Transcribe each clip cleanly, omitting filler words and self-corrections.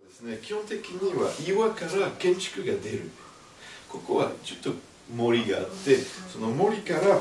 ですね、基本的には岩から建築が出る。ここはちょっと森があって、その森から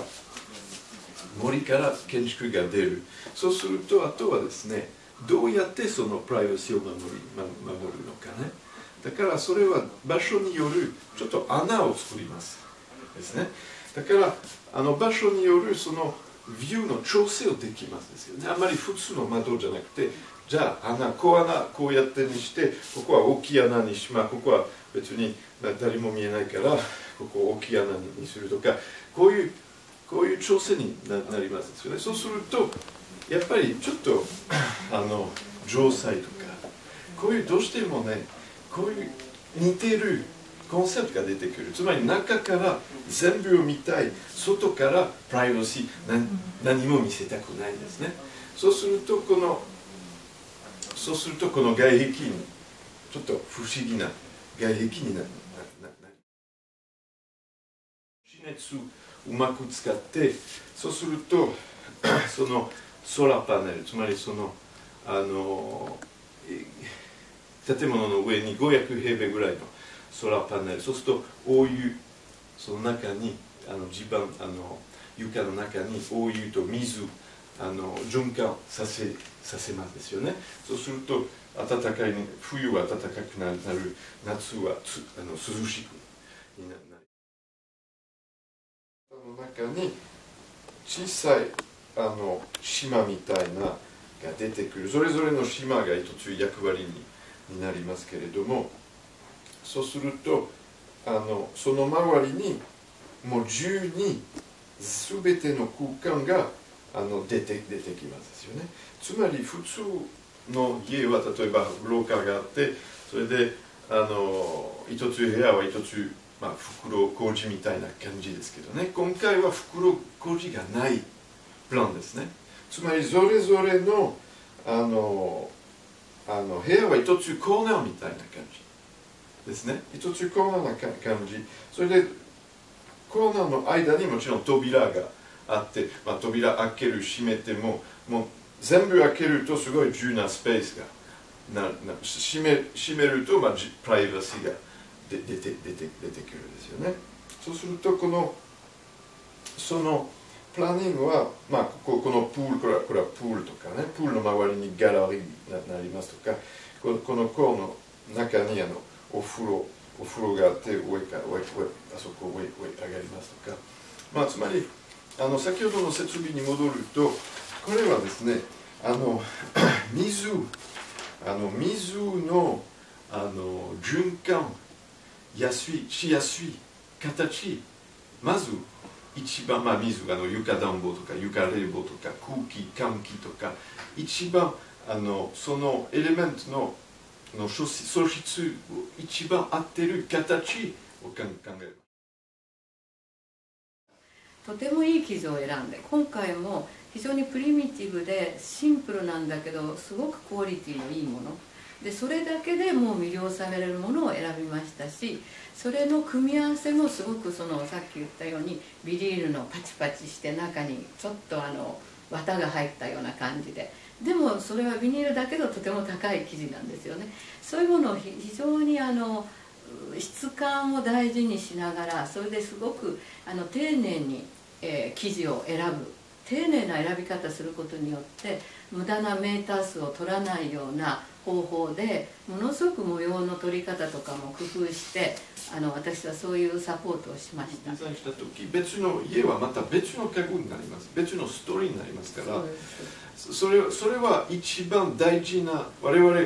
建築が出る。そうすると、あとはですね、どうやってそのプライバシーを守るのかね。だからそれは場所によるちょっと穴を作りますですね。だから場所によるそのビューの調整をできますですよね。あんまり普通の窓じゃなくて、じゃあ小穴こうやってにして、ここは大きい穴にしまう、ここは別に誰も見えないからここを大きい穴にするとか、こういう調整になりますですよね。そうするとやっぱりちょっと城塞とかこういうどうしてもね、こういう似てるコンセプトが出てくる。つまり中から全部を見たい、外からプライバシー何も見せたくないんですね。そうするとこの外壁にちょっと不思議な外壁になる。地熱をうまく使って、そうするとそのソーラーパネル、つまりその建物の上に500平米ぐらいのソーラーパネル、そうするとお湯、その中に床の中にお湯と水循環させますですよね。そうすると暖かい、冬は暖かくなる、夏は涼しくなる。の中に小さい島みたいなが出てくる。それぞれの島が一つ役割になりますけれども、そうするとその周りにもう自由に全ての空間が出てきますよね。つまり普通の家は例えば廊下があって、それで一つ部屋は一つ袋小路みたいな感じですけどね。今回は袋小路がないプランですね。つまりそれぞれの部屋は一つコーナーみたいな感じですね。一つコーナーな感じ。それでコーナーの間にもちろん扉があって、扉開ける閉めても全部開けるとすごい自由なスペースが閉めるとプライバシーが出てくるんですよね。そうするとそのプランニングは、このプール、これはプールとかね、プールの周りにギャラリーになりますとか、このコーの中にお風呂があって、あそこ上がりますとか、つまり先ほどの設備に戻ると、これはですね、水の循環しやすい形、まず一番、水、床暖房とか床冷房とか空気換気とか、一番そのエレメントの素質を一番合ってる形を考えます。 とてもいい生地を選んで、今回も非常にプリミティブでシンプルなんだけどすごくクオリティのいいもので、それだけでもう魅了されるものを選びましたし、それの組み合わせもすごくさっき言ったようにビニールのパチパチして中にちょっと綿が入ったような感じで、でもそれはビニールだけどとても高い生地なんですよね。そういうものを非常に質感を大事にしながら、それですごく丁寧に、生地を選ぶ、丁寧な選び方することによって無駄なメーター数を取らないような方法で、ものすごく模様の取り方とかも工夫して私はそういうサポートをしました。 デザインした時、別の家はまた別の家具になります。別のストーリーになりますから、それは一番大事な、我々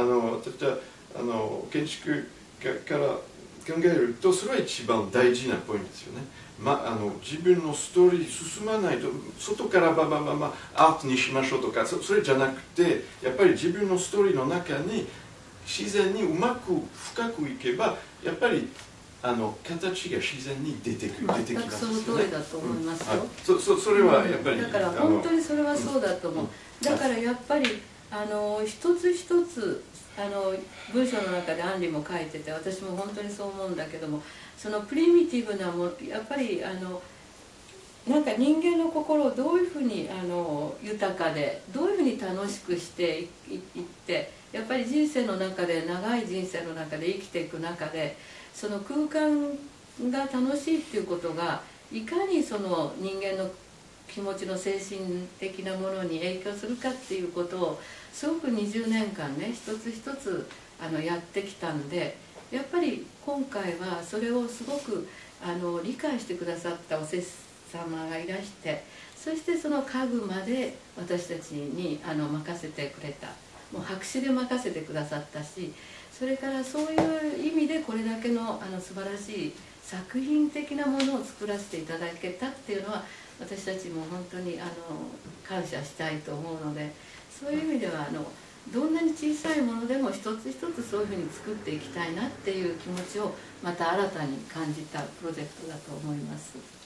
建築家から考えるとそれは一番大事なポイントですよね。自分のストーリー進まないと、外からアートにしましょうとか、それじゃなくて、やっぱり自分のストーリーの中に自然にうまく深くいけば、やっぱり形が自然に出てきますよね。 全くその通りだと思いますよ。 それはやっぱり、 だから本当にそれはそうだと思う。だからやっぱり一つ一つ文章の中でアンリも書いてて、私も本当にそう思うんだけども、そのプリミティブなもやっぱりなんか人間の心をどういうふうに豊かでどういうふうに楽しくしていってやっぱり人生の中で長い人生の中で生きていく中でその空間が楽しいっていうことがいかにその人間の気持ちの精神的なものに影響するかっていうことをすごく20年間ね一つ一つやってきたんでやっぱり今回はそれをすごく理解してくださったお施主様がいらしてそしてその家具まで私たちに任せてくれたもう白紙で任せてくださったしそれからそういう意味でこれだけの素晴らしい作品的なものを作らせていただけたっていうのは私たちも本当に感謝したいと思うのでそういう意味ではどんなに小さいものでも一つ一つそういうふうに作っていきたいなっていう気持ちをまた新たに感じたプロジェクトだと思います。